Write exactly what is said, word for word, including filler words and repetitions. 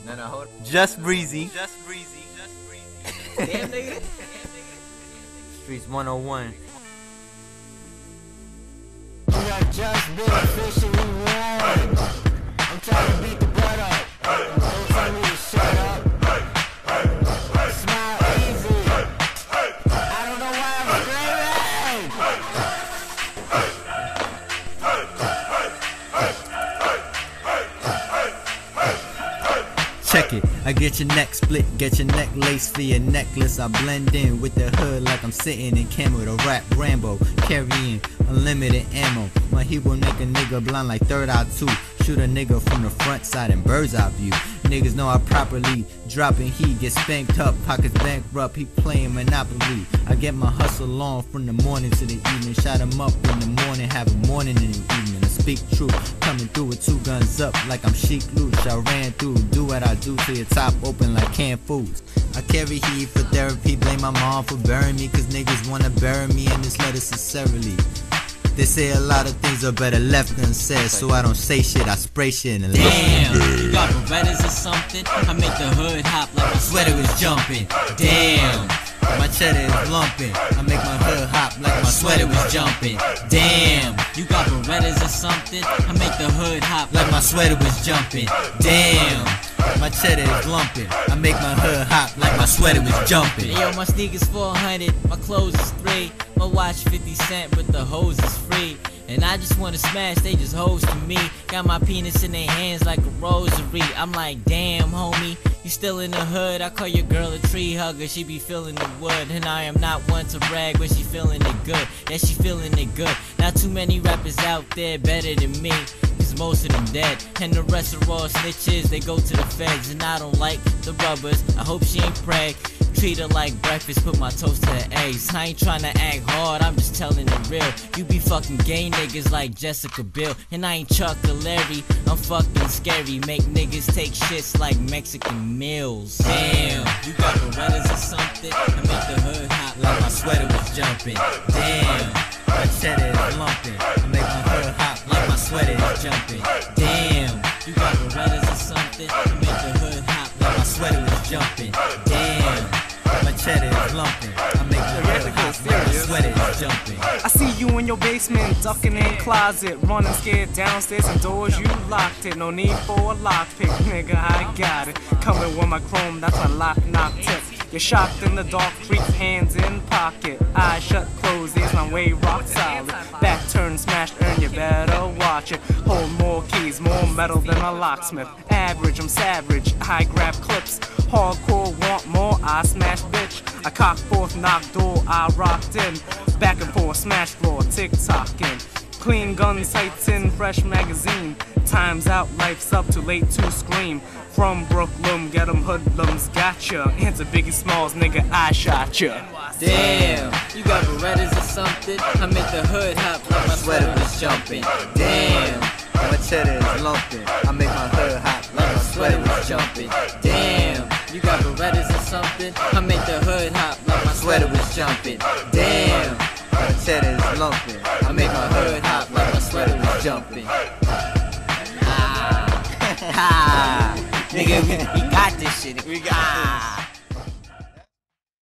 No, no, hold. Just breezy. Just breezy. Just breezy. Damn, nigga. Streets one oh one. We got just been officially warned. I'm trying to beat the blood up. Don't tell me to shut up. Smile easy. I don't know why I'm screaming. Check it, I get your neck split, get your neck lace for your necklace. I blend in with the hood like I'm sitting in camo. The rap Rambo, carrying unlimited ammo. My heat will make a nigga blind like third eye too. Shoot a nigga from the front side and bird's eye view. Niggas know I properly dropping heat, get spanked up, pockets bankrupt, he playing Monopoly. I get my hustle on from the morning to the evening. Shot him up in the morning, have a morning in the evening. I speak truth, coming through with two guns up like I'm Sheik Luch. I ran through, do what I do till your top open like canned foods. I carry heat for therapy, blame my mom for burying me, cause niggas wanna bury me in this letter sincerely. They say a lot of things are better left than said, so I don't say shit, I spray shit and damn, you got Berettas or something? I make the hood hop like my sweater was jumping. Damn, my cheddar is lumping. I make my hood hop like my sweater was jumping. Damn, you got Berettas or something? I make the hood hop like my sweater was jumping. Damn, my cheddar is lumping. I make my hood hop like my sweater was jumping. Yo, my sneakers four hundred, my clothes is three. My watch fifty cent, but the hose is free. And I just wanna smash, they just hoes to me. Got my penis in their hands like a rosary. I'm like, damn, homie, you still in the hood? I call your girl a tree hugger, she be feeling the wood. And I am not one to brag, but she feeling it good. Yeah, she feeling it good. Not too many rappers out there better than me, cause most of them dead. And the rest are all snitches, they go to the feds. And I don't like the rubbers, I hope she ain't preg. Treat her like breakfast, put my toast to her eggs. I ain't tryna act hard, I'm just telling it real. You be fucking gay niggas like Jessica Biel. And I ain't Chuck or Larry, I'm fucking scary. Make niggas take shits like Mexican meals. Damn, you got Berettas or something? I make the hood hop like my sweater was jumping. Damn, my cheddar is lumping. I make my hood hop like my sweater is jumping. Damn, you got Berettas or something? I make the hood hop like my sweater was jumping. Damn, my cheddar is lumping. I make my hood hop like my sweater is jumping. I see you in your basement, ducking in closet, running scared downstairs and doors you locked it. No need for a lockpick, nigga, I got it. Coming with my chrome, that's my lock knock tip. You're shocked in the dark, freak, hands in pocket. Eyes shut, closed, is my way rock solid. Back turn, smash, earn, you better watch it. Hold more keys, more metal than a locksmith. Average, I'm savage, I grab clips. Hardcore, want more, I smash bitch. I cock forth, knock door, I rocked in. Back and forth, smash floor, tick-tocking. Clean gun sights in, fresh magazine. Time's out, life's up, too late to scream. From Brooklyn, get 'em hoodlums, gotcha. Answer Biggie Smalls, nigga, I shot ya. Damn, you got Berettas or something? I make the hood hop like my sweater was jumping. Damn, my cheddar is lumping. I make my hood hop like my sweater was jumping. Damn, you got Berettas or something? I make the hood hop like my sweater was jumping. Damn, my cheddar is lumping. I make my hood hop like my sweater was jumping. Ah, ha, nigga, we, we got this shit. We got ah. this.